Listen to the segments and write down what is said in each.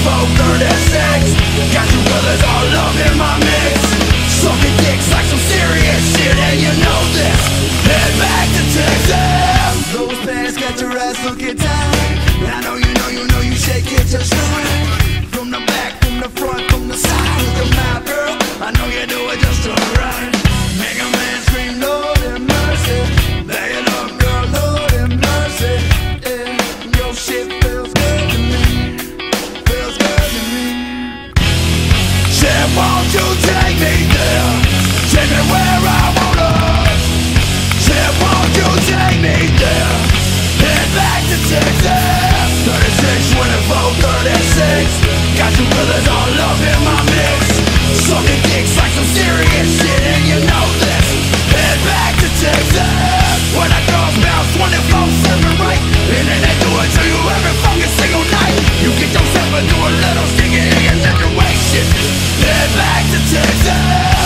2436. Got your brothers all up in my mix, sucking dicks like some serious shit, and you know this. Head back to Texas. Those pants got your ass looking tight. I know you shake it just right. From the back, from the front, from the side. Look at my girl, I know you do it just right. Make a man scream, Lord have mercy. Bag it up, girl, Lord have mercy. Yeah, your shit feels good to me. Feels good to me. Said, won't you take me there? Take me where I wanna. Said, won't you take me there? Head back to Texas. 36, 24, 36. Got your brothers all up in my mix, sucking dicks like some serious shit, and you know this. Head back to Texas, where the girls bounce 24/7, right? And then they do it to you every fucking single night. You get yourself into a little sticky nigga situation. Head back to Texas.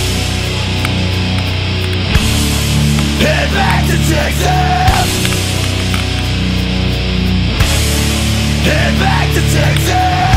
Head back to Texas. Head back to Texas.